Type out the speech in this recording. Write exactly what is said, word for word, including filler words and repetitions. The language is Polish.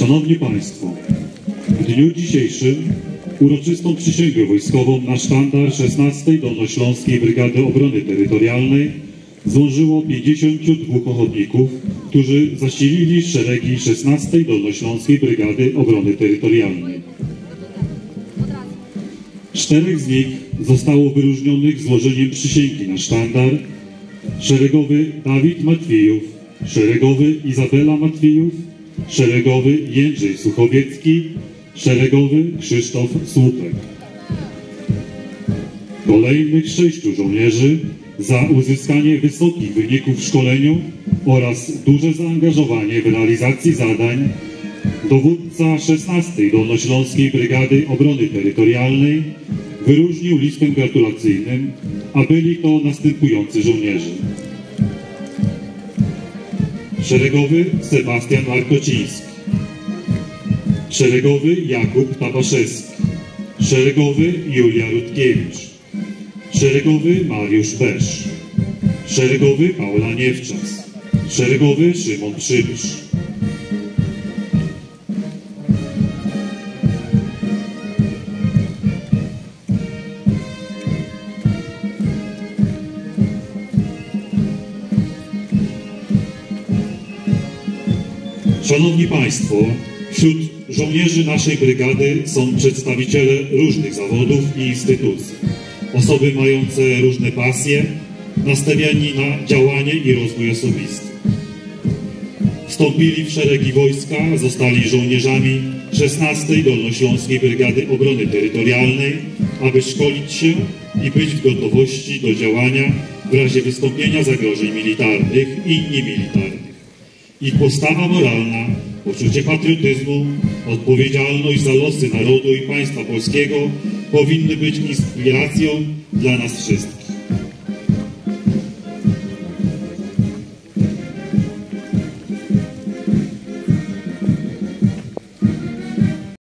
Szanowni Państwo, w dniu dzisiejszym uroczystą przysięgę wojskową na sztandar szesnastej Dolnośląskiej Brygady Obrony Terytorialnej złożyło pięćdziesięciu dwóch ochotników, którzy zasilili szeregi szesnastej Dolnośląskiej Brygady Obrony Terytorialnej. Czterech z nich zostało wyróżnionych złożeniem przysięgi na sztandar: szeregowy Dawid Matwijów, szeregowy Izabela Matwijów, szeregowy Jędrzej Suchowiecki, szeregowy Krzysztof Słupek. Kolejnych sześciu żołnierzy za uzyskanie wysokich wyników w szkoleniu oraz duże zaangażowanie w realizacji zadań dowódca szesnastej Dolnośląskiej Brygady Obrony Terytorialnej wyróżnił listem gratulacyjnym, a byli to następujący żołnierze: szeregowy Sebastian Markociński, szeregowy Jakub Tabaszewski, szeregowy Julia Rutkiewicz, szeregowy Mariusz Beszcz, szeregowy Paula Niewczas, szeregowy Szymon Przybysz. Szanowni Państwo, wśród żołnierzy naszej brygady są przedstawiciele różnych zawodów i instytucji, osoby mające różne pasje, nastawieni na działanie i rozwój osobisty. Wstąpili w szeregi wojska, zostali żołnierzami szesnastej Dolnośląskiej Brygady Obrony Terytorialnej, aby szkolić się i być w gotowości do działania w razie wystąpienia zagrożeń militarnych i niemilitarnych. Ich postawa moralna, poczucie patriotyzmu, odpowiedzialność za losy narodu i państwa polskiego powinny być inspiracją dla nas wszystkich.